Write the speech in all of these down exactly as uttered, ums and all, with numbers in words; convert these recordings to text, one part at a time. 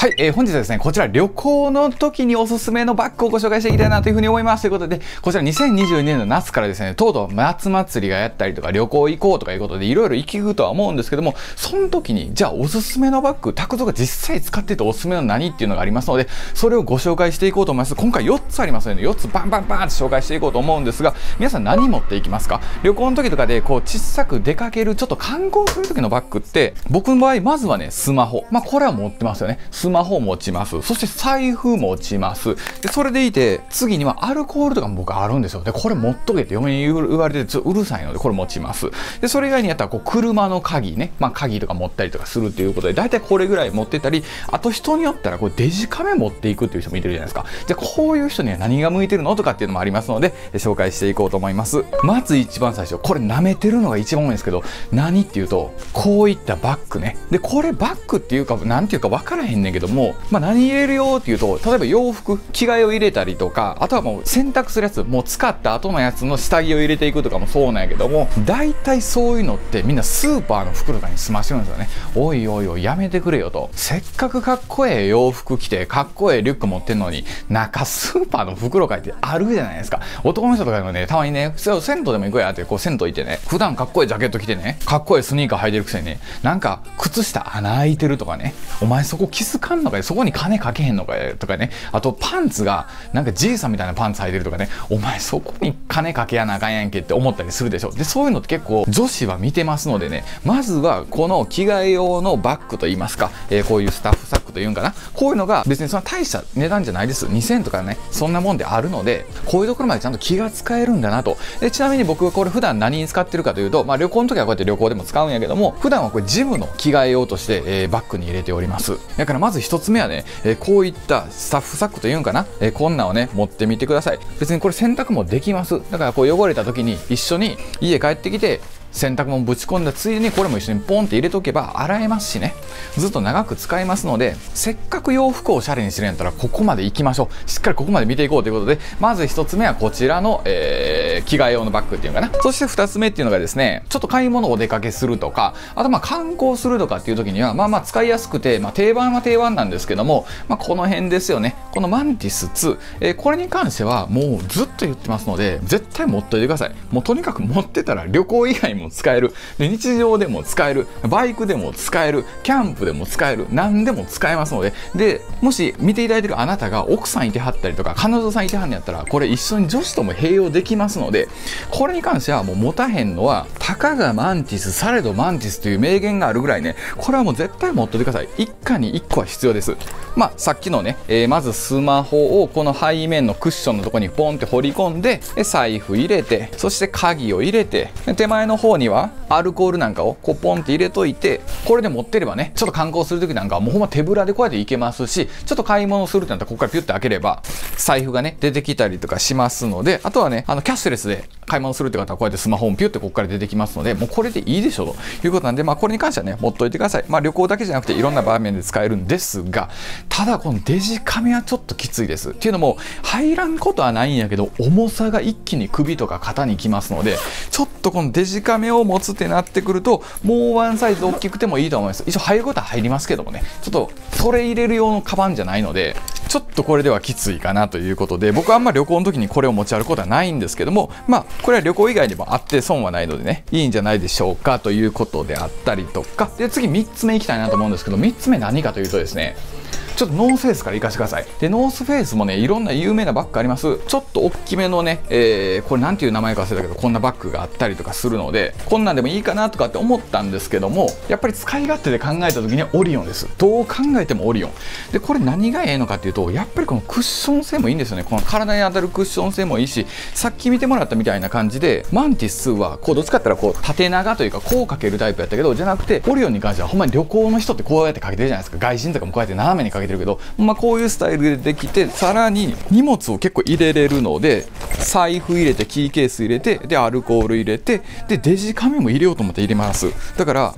はい、えー、本日はですね、こちら旅行の時におすすめのバッグをご紹介していきたいなというふうに思います。ということで、こちらにせんにじゅうにねんの夏からですね、とうとう夏祭りがやったりとか、旅行行こうとかいうことで、いろいろ行き来とは思うんですけども、その時に、じゃあおすすめのバッグ、タクトが実際使ってておすすめの何っていうのがありますので、それをご紹介していこうと思います。今回よっつありますので、よっつバンバンバンって紹介していこうと思うんですが、皆さん何持っていきますか？旅行の時とかで、こう、小さく出かける、ちょっと観光する時のバッグって、僕の場合、まずはね、スマホ。まあ、これは持ってますよね。スマホ持ちます。そして財布持ちます。で、それでいて、次にはアルコールとかも僕あるんですよ。で、これ持っとけって嫁に言われてちょっとうるさいので、これ持ちます。で、それ以外にやったら、こう、車の鍵ね。まあ、鍵とか持ったりとかするっていうことで、だいたいこれぐらい持ってたり、あと人によったら、こう、デジカメ持っていくっていう人もいてるじゃないですか。じゃあ、こういう人には何が向いてるのとかっていうのもありますので、紹介していこうと思います。まず一番最初、これ舐めてるのが一番多いんですけど、何っていうと、こういったバッグね。で、これバッグっていうか、なんていうか分からへんねんけども、まあ、何入れるよっていうと、例えば洋服、着替えを入れたりとか、あとはもう洗濯するやつ、もう使った後のやつの下着を入れていくとかもそうなんやけども、大体そういうのってみんなスーパーの袋とかに済ましてるんですよね。おいおいおい、やめてくれよと。せっかくかっこええ洋服着て、かっこええリュック持ってんのに、中スーパーの袋かいってあるじゃないですか。男の人とかでもね、たまにね、銭湯でも行こうやって、こう銭湯行ってね、普段かっこいいジャケット着てね、かっこいいスニーカー履いてるくせにね、なんか靴下穴開いてるとかね、お前そこ気づかんのかよ、そこに金かけへんのかよとかね、あとパンツがなんかじいさんみたいなパンツ履いてるとかね、お前そこに金かけやなあかんやんけって思ったりするでしょ。で、そういうのって結構女子は見てますのでね、まずはこの着替え用のバッグといいますか、えー、こういうスタッフサックというんかな、こういうのが別にそんな大した値段じゃないです。にせんえんとかね、そんなもんであるので、こういうところまでちゃんと気が使えるんだなと。で、ちなみに僕はこれ普段何に使ってるかというと、まあ旅行の時はこうやって旅行でも使うんやけども、普段はこれジムの着替え用として、えー、バッグに入れております。だからまず一つ目はね、えー、こういったスタッフサックというんかな、えー、こんなんをね、持ってみてください。別にこれ洗濯もできます。だからこう汚れた時に一緒に家帰ってきて、洗濯物ぶち込んだついでにこれも一緒にポンって入れとけば洗えますしね、ずっと長く使えますので、せっかく洋服をおしゃれにするんやったらここまで行きましょう。しっかりここまで見ていこうということで、まず一つ目はこちらの、えー、着替え用のバッグっていうのかな。そして二つ目っていうのがですね、ちょっと買い物をお出かけするとか、あとまあ観光するとかっていう時にはまあまあ使いやすくて、まあ、定番は定番なんですけども、まあ、この辺ですよね。このマンティスツー、えー、これに関してはもうずっと言ってますので、絶対持っといてください。もうとにかく持ってたら旅行以外も使える。日常でも使える、バイクでも使える、キャンプでも使える、何でも使えますので、で、もし見ていただいているあなたが奥さんいてはったりとか、彼女さんいてはんのやったら、これ一緒に女子とも併用できますので、これに関してはもう持たへんのは、たかがマンティス、されどマンティスという名言があるぐらいね、これはもう絶対持っといてください。一家に一個は必要です。まあ、さっきのね、えー、まずスマホをこの背面のクッションのところにポンって掘り込んで、財布入れて、そして鍵を入れて、手前の方にはアルコールなんかをこうポンって入れといて、これで持ってればね、ちょっと観光する時なんかはもうほんま手ぶらでこうやって行けますし、ちょっと買い物するってなったらここからピュッて開ければ財布がね出てきたりとかしますので、あとはね、あのキャッシュレスで買い物するって方はこうやってスマホをピュッてここから出てきますので、もうこれでいいでしょうということなんで、まあこれに関してはね持っといてください。まあ旅行だけじゃなくていろんな場面で使えるんですが、ただこのデジカメはちょっときついです。っていうのも入らんことはないんやけど、重さが一気に首とか肩にきますので、ちょっとこのデジカメを持つってなってくると、もうワンサイズ大きくてもいいと思います。一応入ることは入りますけどもね、ちょっとそれ入れる用のカバンじゃないので、ちょっとこれではきついかなということで、僕はあんま旅行の時にこれを持ち歩くことはないんですけども、まあこれは旅行以外にもあって損はないのでね、いいんじゃないでしょうかということであったりとか、で次みっつめいきたいなと思うんですけど、みっつめ何かというとですね、ちょっとノースフェイスからいかしてください。で、ノースフェイスもね、いろんな有名なバッグあります。ちょっと大きめのね、えー、これなんていう名前か忘れたけど、こんなバッグがあったりとかするので、こんなんでもいいかなとかって思ったんですけども、やっぱり使い勝手で考えた時にはオリオンです。どう考えてもオリオン。で、これ何がええのかっていうと、やっぱりこのクッション性もいいんですよね。この体に当たるクッション性もいいし、さっき見てもらったみたいな感じで、マンティスはこうどっちかって言ったらこう縦長というかこうかけるタイプやったけど、じゃなくて、オリオンに関してはほんまに旅行の人ってこうやってかけてるじゃないですか。外人とかもこうやって斜めにかけてるけど、まあこういうスタイルでできて、さらに荷物を結構入れれるので、財布入れて、キーケース入れて、でアルコール入れて、でデジカメも入れようと思って入れます。だからこ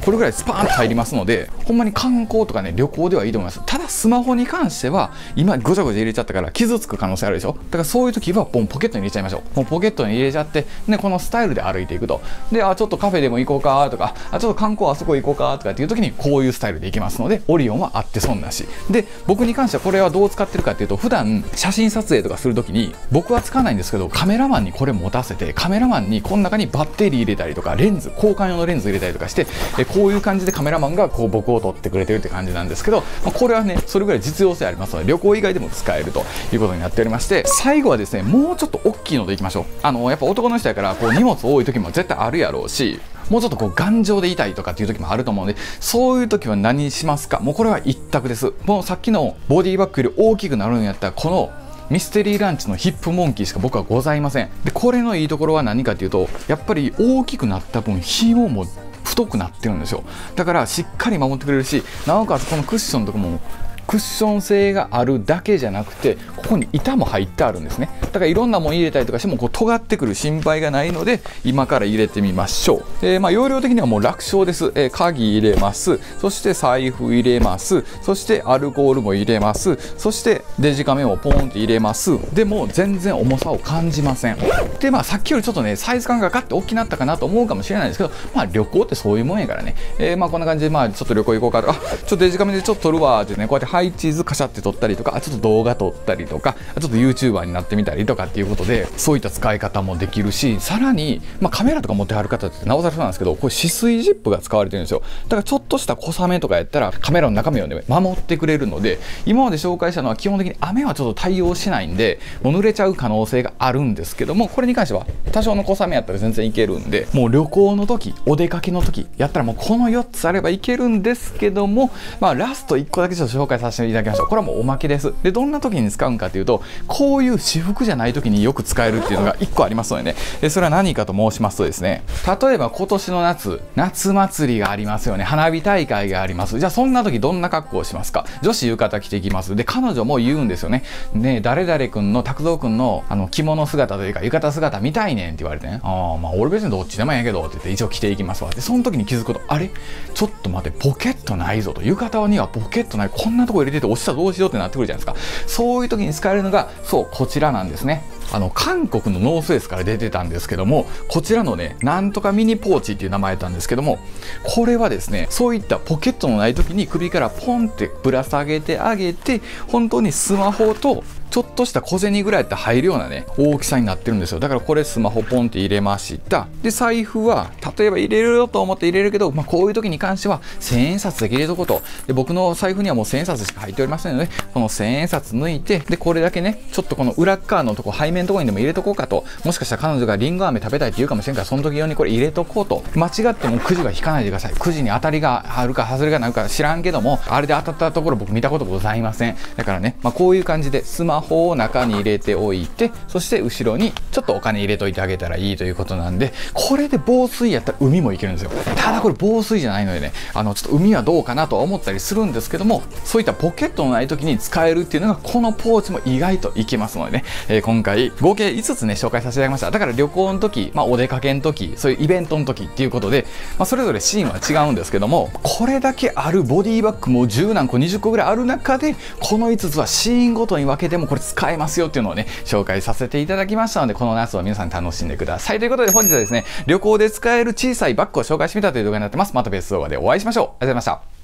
これぐらいスパーンと入りますので、ほんまに観光とかね、旅行ではいいと思います。ただスマホに関しては今ごちゃごちゃ入れちゃったから傷つく可能性あるでしょ。だからそういう時はポンポケットに入れちゃいましょう。もうポケットに入れちゃって、ね、このスタイルで歩いていくと。で、あちょっとカフェでも行こうかとか、あちょっと観光あそこ行こうかとかっていう時にこういうスタイルで行きますので、オリオンはあって損なしで、僕に関してはこれはどう使ってるかっていうと、普段写真撮影とかする時に僕は使わないんですけど、カメラマンにこれ持たせて、カメラマンにこの中にバッテリー入れたりとか、レンズ交換用のレンズ入れたりとかして、えこういう感じでカメラマンがこう僕を撮ってくれてるって感じなんですけど、まあ、これはねそれぐらい実用性ありますので、旅行以外でも使えるということになっておりまして、最後はですね、もうちょっと大きいのでいきましょう。あのやっぱ男の人やからこう荷物多い時も絶対あるやろうし、もうちょっとこう頑丈で痛いとかっていう時もあると思うので、そういう時は何しますか。もうこれは一択です。もうさっきのボディバッグより大きくなるんやったら、このミステリーランチのヒップモンキーしか僕はございません。でこれのいいところは何かっていうと、やっぱり大きくなった分紐も太くなってるんですよ。だからしっかり守ってくれるし、なおかつこのクッションとかもクッション性があるだけじゃなくて、ここに板も入ってあるんですね。だからいろんなもん入れたりとかしてもこう尖ってくる心配がないので、今から入れてみましょう。えー、まあ容量的にはもう楽勝です。えー、鍵入れます、そして財布入れます、そしてアルコールも入れます、そしてデジカメをポンって入れます。でも全然重さを感じません。でまあさっきよりちょっとねサイズ感がガッて大きくなったかなと思うかもしれないですけど、まあ旅行ってそういうもんやからね、えー、まあこんな感じで、まあちょっと旅行行こうかとか、あちょっとデジカメでちょっと撮るわってね、こうやってハイチーズカシャって撮ったりとか、ちょっと動画撮ったりとか、ちょっと YouTuber になってみたりとかっていうことで、そういった使い方もできるし、さらに、まあ、カメラとか持ってはる方ってなおさらそうなんですけど、これ止水ジップが使われてるんですよ。だからちょっとした小雨とかやったらカメラの中身をね守ってくれるので、今まで紹介したのは基本的に雨はちょっと対応しないんで、もう濡れちゃう可能性があるんですけども、これに関しては多少の小雨やったら全然いけるんで、もう旅行の時、お出かけの時やったらもうこのよっつあればいけるんですけども、まあラストいっこだけちょっと紹介させていただきましょう。これはもうおまけです。でどんな時に使うんかというと、こういう私服じゃない時によく使えるっていうのがいっこありますのでね、でそれは何かと申しますとですね、例えば今年の夏夏祭りがありますよね。花火大会があります。じゃあそんな時どんな格好をしますか。女子浴衣着ていきます。で彼女も言うんですよね。ね誰々君の拓三君のあの着物姿というか浴衣姿見たいねんって言われてね、ああまあ俺別にどっちでもいいんやけどって言って一応着ていきますわ。でその時に気づくと、あれちょっと待ってポケットないぞと、浴衣にはポケットない、こんなとこ入れてて落ちたらどうしようってなってくるじゃないですか。そういう時に使えるのがそうこちらなんですね。あの韓国のノースフェイスから出てたんですけども、こちらのねなんとかミニポーチっていう名前なんですけども、これはですねそういったポケットのない時に首からポンってぶら下げてあげて、本当にスマホとちょっとした小銭ぐらいやって入るようなね大きさになってるんですよ。だからこれスマホポンって入れました。で財布は例えば入れるよと思って入れるけど、まあ、こういう時に関してはせんえん札だけ入れとこうと。で僕の財布にはもうせんえん札しか入っておりませんので、このせんえん札抜いて、でこれだけねちょっとこの裏側のとこ背面のところにでも入れとこうかと。もしかしたら彼女がリンゴ飴食べたいって言うかもしれんから、その時用にこれ入れとこうと。間違ってもくじは引かないでください。くじに当たりがあるか外れがないか知らんけども、あれで当たったところ僕見たことございません。だからね、まあ、こういう感じでスマホを中に入れておいて、そして後ろにちょっとお金入れといてあげたらいいということなんで、これで防水やったら海も行けるんですよ。ただこれ防水じゃないのでね、あのちょっと海はどうかなとは思ったりするんですけども、そういったポケットのない時に使えるっていうのがこのポーチも意外といけますのでね、えー、今回合計いつつね紹介させていただきました。だから旅行の時、まあ、お出かけの時、そういうイベントの時っていうことで、まあ、それぞれシーンは違うんですけども、これだけあるボディバッグもじゅうなんこにじゅっこぐらいある中で、このいつつはシーンごとに分けてもこれ使えますよっていうのをね紹介させていただきましたので、この夏を皆さん楽しんでくださいということで、本日はですね旅行で使える小さいバッグを紹介してみたという動画になってます。また別動画でお会いしましょう。ありがとうございました。